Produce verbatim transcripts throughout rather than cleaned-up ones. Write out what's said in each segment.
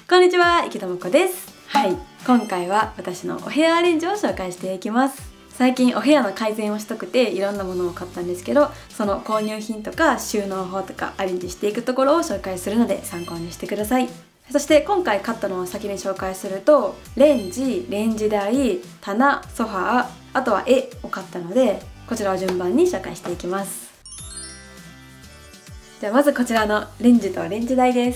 こんにちは、池田真子です。はい、今回は私のお部屋アレンジを紹介していきます。最近お部屋の改善をしたくていろんなものを買ったんですけど、その購入品とか収納法とかアレンジしていくところを紹介するので参考にしてください。そして今回買ったのを先に紹介すると、レンジ、レンジ台、棚、ソファー、あとは絵を買ったので、こちらを順番に紹介していきます。じゃあまずこちらのレンジとレンジ台です。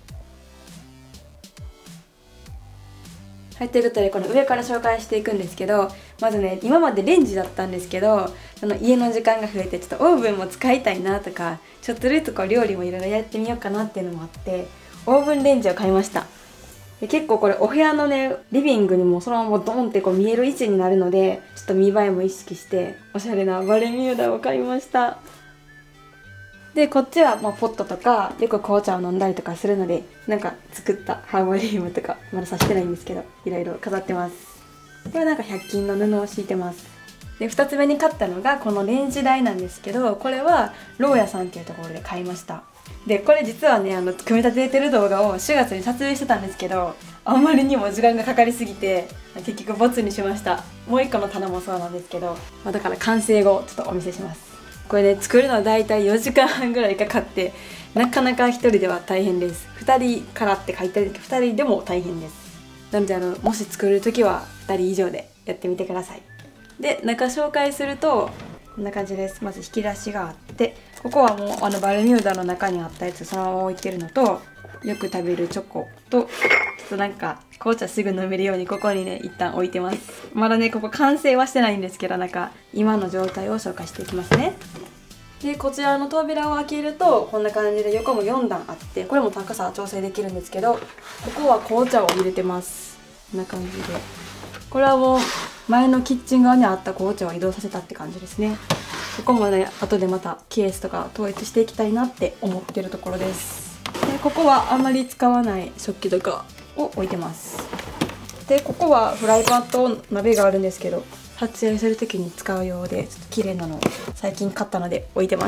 はい、ということでこの上から紹介していくんですけど、まずね、今までレンジだったんですけど、その家の時間が増えてちょっとオーブンも使いたいなとか、ちょっとずつこう料理もいろいろやってみようかなっていうのもあって、オーブンレンジを買いました。で結構これお部屋のね、リビングにもそのままドンってこう見える位置になるので、ちょっと見栄えも意識しておしゃれなバルミューダを買いました。でこっちはまあポットとかよく紅茶を飲んだりとかするので、なんか作ったハーバリウムとかまだ刺してないんですけど、いろいろ飾ってます。これなんかひゃく均の布を敷いてます。でふたつめに買ったのがこのレンジ台なんですけど、これはローヤさんっていうところで買いました。でこれ実はね、あの組み立ててる動画をしがつに撮影してたんですけど、あまりにも時間がかかりすぎて結局ボツにしました。もういっこの棚もそうなんですけど、まあ、だから完成後ちょっとお見せします。これね、作るのはだいたいよじかんはんぐらいかかって、なかなかひとりでは大変です。ふたりからって書いてあるけどふたりでも大変です。なのであのもし作る時はふたり以上でやってみてください。で中紹介するとこんな感じです。まず引き出しがあって、ここはもうあのバルミューダの中にあったやつそのまま置いてるのと、よく食べるチョコと、ちょっとなんか紅茶すぐ飲めるようにここにね一旦置いてます。まだねここ完成はしてないんですけど、なんか今の状態を紹介していきますね。でこちらの扉を開けるとこんな感じで横もよん段あって、これも高さ調整できるんですけど、ここは紅茶を入れてます。こんな感じで、これはもう前のキッチン側にあった紅茶を移動させたって感じですね。ここもね後でまたケースとか統一していきたいなって思ってるところです。でここはあんまり使わない食器とかを置いてます。でここはフライパンと鍋があるんですけど、撮影する時に使うようでちょっと綺麗なのを最近買ったので置いてます。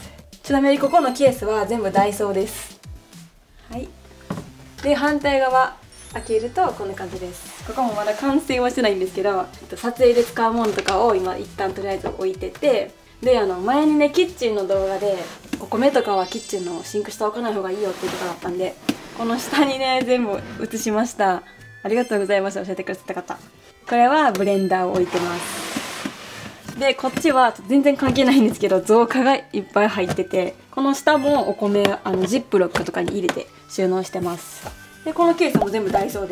ちなみにここのケースは全部ダイソーです。はい。で反対側開けるとこんな感じです。ここもまだ完成はしてないんですけど、撮影で使うものとかを今一旦とりあえず置いてて、であの前にねキッチンの動画でお米とかはキッチンのシンク下置かない方がいいよっていうことだったんで、この下にね全部写しました。ありがとうございました、教えてくださった方。これはブレンダーを置いてます。でこっちは全然関係ないんですけど、造花がいっぱい入ってて、この下もお米あのジップロックとかに入れて収納してます。でこのケースも全部ダイソーです。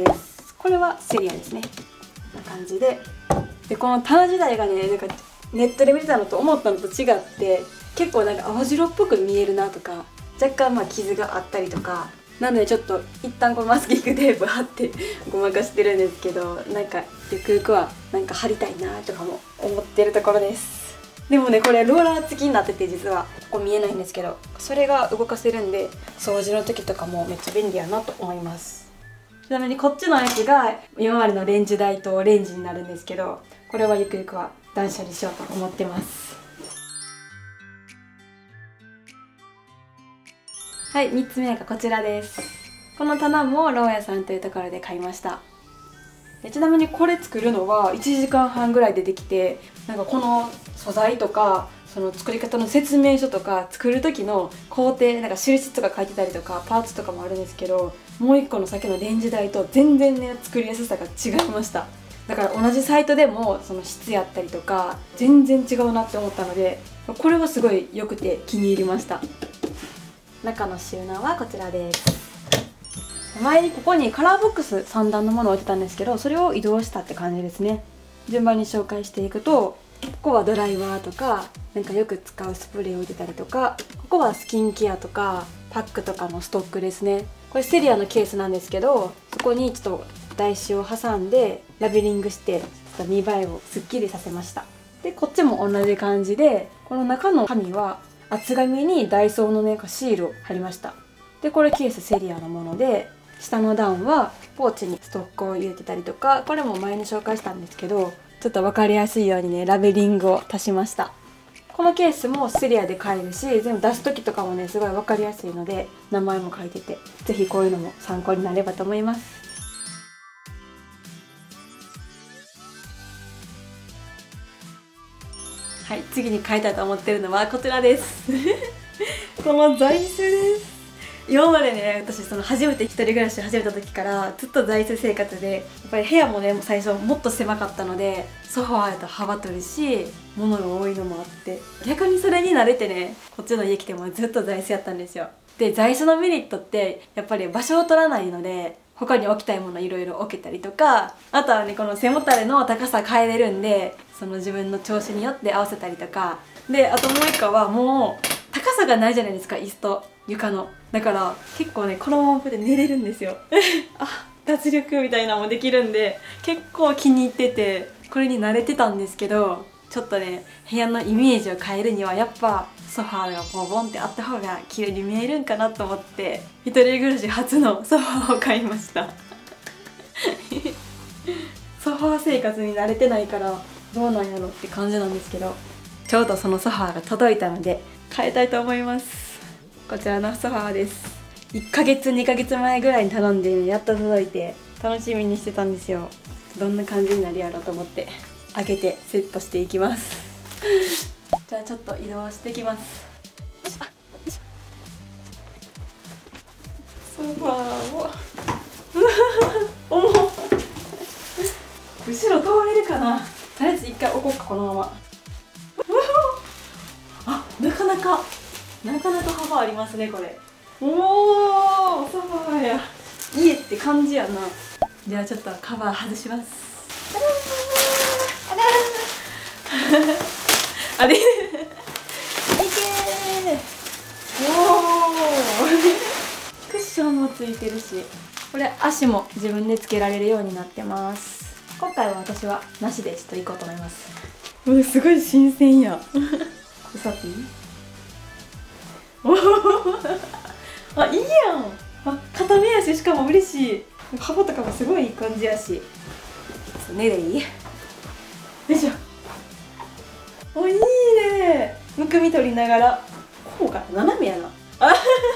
これはセリアですね。こんな感じで、でこの棚自体がね、なんかネットで見てたのと思ったのと違って、結構なんか青白っぽく見えるなとか、若干まあ傷があったりとか、なのでちょっと一旦このマスキングテープ貼ってごまかしてるんですけど、なんかゆくゆくはなんか貼りたいなとかも思ってるところです。でもねこれローラー付きになってて、実はここ見えないんですけど、それが動かせるんで掃除の時とかもめっちゃ便利やなと思います。ちなみにこっちのやつが今までのレンジ台とレンジになるんですけど、これはゆくゆくは断捨離しようと思ってます。はい、みっつめがこちらです。この棚もローヤさんというところで買いました。ちなみにこれ作るのはいちじかんはんぐらいでできて、なんかこの素材とかその作り方の説明書とか作る時の工程、なんか印とか書いてたりとかパーツとかもあるんですけど、もういっこの先のレンジ台と全然ね作りやすさが違いました。だから同じサイトでもその質やったりとか全然違うなって思ったので、これはすごい良くて気に入りました。中の収納はこちらです。前にここにカラーボックスさん段のものを置いてたんですけど、それを移動したって感じですね。順番に紹介していくと、ここはドライバーとかなんかよく使うスプレーを置いてたりとか、ここはスキンケアとかパックとかのストックですね。これセリアのケースなんですけど、そこにちょっと台紙を挟んでラベリングしてちょっと見栄えをすっきりさせました。でこっちも同じ感じで、この中の紙は厚紙にダイソーのねシールを貼りました。でこれケースセリアのもので、下の段はポーチにストックを入れてたりとか、これも前に紹介したんですけど、ちょっと分かりやすいようにねラベリングを足しました。 このケースもスリアで買えるし、全部出す時とかもねすごい分かりやすいので名前も書いてて、是非こういうのも参考になればと思います。はい、次に買いたいと思ってるのはこちらですこの座椅子です。今までね、私その初めて一人暮らしを始めた時からずっと座椅子生活で、やっぱり部屋もね最初もっと狭かったのでソファーと幅取るし物が多いのもあって、逆にそれに慣れてねこっちの家来てもずっと座椅子やったんですよ。で座椅子のメリットってやっぱり場所を取らないので、他に置きたいものいろいろ置けたりとか、あとはねこの背もたれの高さ変えれるんで、その自分の調子によって合わせたりとかで、あともう一個はもう高さがないじゃないですか、椅子と床の。だから結構ねこのままこうやって寝れるんですよあ、脱力みたいなのもできるんで結構気に入ってて、これに慣れてたんですけど、ちょっとね部屋のイメージを変えるにはやっぱソファーがボボンってあった方が綺麗に見えるんかなと思って、一人暮らし初のソファーを買いましたソファー生活に慣れてないからどうなんやろって感じなんですけど、ちょうどそのソファーが届いたので変えたいと思います。こちらのソファーです。いっかげつにかげつまえぐらいに頼んで、ね、やっと届いて楽しみにしてたんですよ。どんな感じになるやろうと思って開けてセットしていきますじゃあちょっと移動してきます。ソファーを重っ後ろ通れるかな。とりあえず一回置こうか、このままあ、なかなかなかなか幅ありますねこれ。おお、ソファーや家って感じやな。じゃあちょっとカバー外しますあれいけーおおクッションもついてるし、これ足も自分でつけられるようになってます。今回は私はなしでちょっと行こうと思います。うわ、すごい新鮮やこれさっていいおあ、いいやん。あ、片目やし、しかも嬉しい。幅とかもすごいいい感じやし。寝でいいよいしょ。お、いいね。むくみ取りながらこうかな、斜めやなあ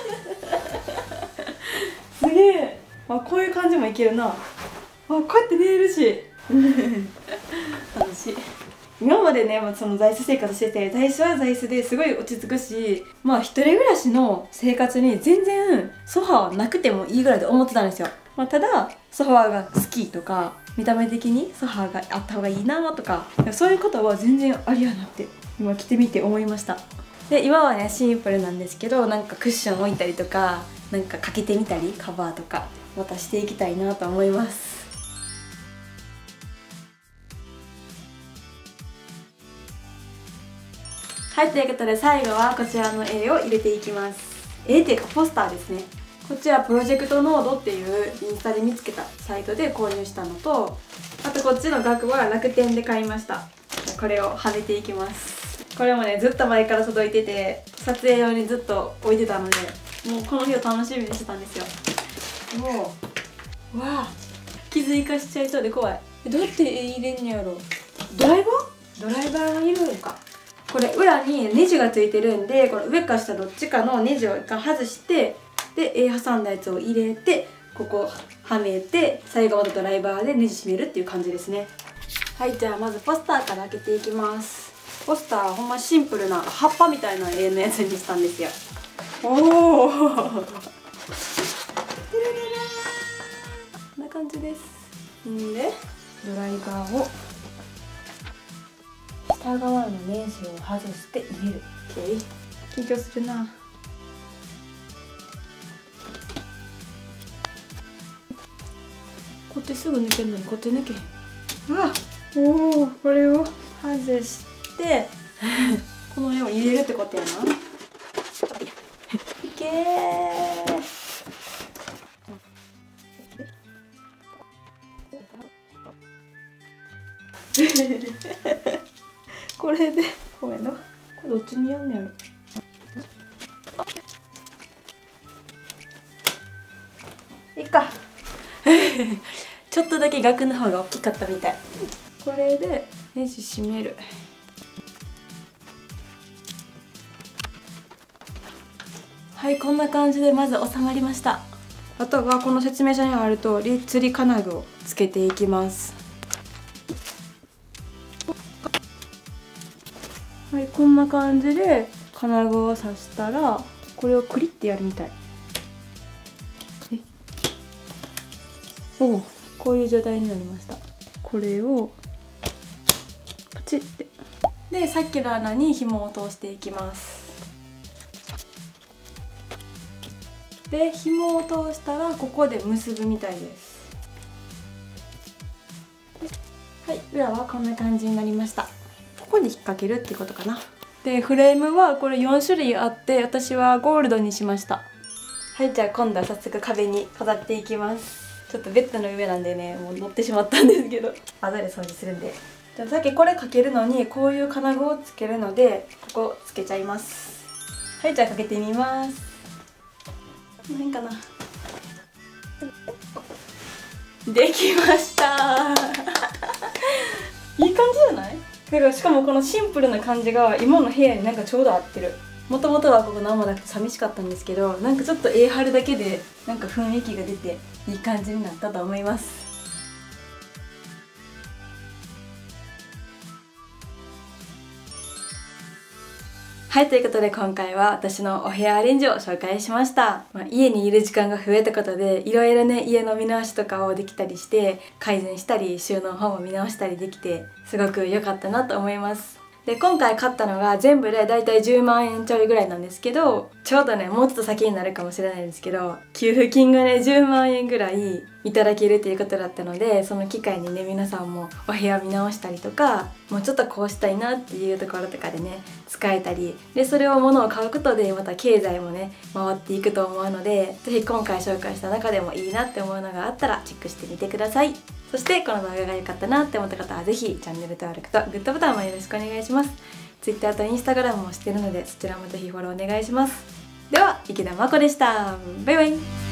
すげえ。あ、こういう感じもいけるな。あ、こうやって寝れるし楽しい。今までね、その座椅子生活してて、座椅子は座椅子ですごい落ち着くし、まあ一人暮らしの生活に全然ソファーはなくてもいいぐらいで思ってたんですよ。まあ、ただソファーが好きとか見た目的にソファーがあった方がいいなとか、そういうことは全然ありやなって今着てみて思いました。で今はねシンプルなんですけど、なんかクッション置いたりとか、なんかかけてみたりカバーとかまたしていきたいなと思います。はい、ということで最後はこちらの絵を入れていきます。絵っていうかポスターですね。こちらプロジェクトノードっていうインスタで見つけたサイトで購入したのと、あとこっちの額は楽天で買いました。これをはめていきます。これもねずっと前から届いてて、撮影用にずっと置いてたので、もうこの日を楽しみにしてたんですよ。もうわあ、傷生かしちゃいそうで怖い。どうやって絵入れんのやろ。ドライバードライバーがいるのか。これ裏にネジがついてるんで、この上か下どっちかのネジを一回外して、で絵挟んだやつを入れてここはめて、最後またドライバーでネジ締めるっていう感じですね。はい、じゃあまずポスターから開けていきます。ポスターはほんまシンプルな葉っぱみたいな絵のやつにしたんですよ。おおこんな感じです。んでドライバーを下側のネジを外して入れる。 OK。 緊張するな。こっちすぐ抜けるのにこっち抜けへん。うわ、おお、これを外してこの絵を入れるってことやな。いけーこれでごめんな、これどっちにやんねやろ。いいかちょっとだけ額の方が大きかったみたい。これでネジ締める。 はい、こんな感じでまず収まりました。あとはこの説明書にある通り釣り金具をつけていきます。はい、こんな感じで金具を刺したら、これをクリッてやるみたい。えおお、こういう状態になりました。これをパチッて、でさっきの穴に紐を通していきます。で紐を通したらここで結ぶみたいです。はい、裏はこんな感じになりました。ここに引っ掛けるってことかな。でフレームはこれよん種類あって、私はゴールドにしました。はい、じゃあ今度は早速壁に飾っていきます。ちょっとベッドの上なんでね、もう乗ってしまったんですけど後で掃除するんで。じゃあさっきこれかけるのにこういう金具をつけるので、ここつけちゃいます。はい、じゃあかけてみます。何かな、できましたいい感じじゃない？だからしかもこのシンプルな感じが今の部屋になんかちょうど合ってる。もともとはここ何もなくて寂しかったんですけど、なんかちょっと絵貼るだけでなんか雰囲気が出ていい感じになったと思います。はい、ということで今回は私のお部屋アレンジを紹介しました。まあ、家にいる時間が増えたことでいろいろね、家の見直しとかをできたりして改善したり収納法も見直したりできてすごく良かったなと思います。で今回買ったのが全部でだいたいじゅうまんえんちょいぐらいなんですけど、ちょうどねもうちょっと先になるかもしれないですけど、給付金がねじゅうまんえんぐらいいただけるということだったので、その機会にね皆さんもお部屋見直したりとか、もうちょっとこうしたいなっていうところとかでね使えたりで、それを物を買うことでまた経済もね回っていくと思うので、是非今回紹介した中でもいいなって思うのがあったらチェックしてみてください。そしてこの動画が良かったなって思った方は是非チャンネル登録とグッドボタンもよろしくお願いします。Twitter と Instagram もしてるのでそちらもぜひフォローお願いします。では池田真子でした。バイバイ。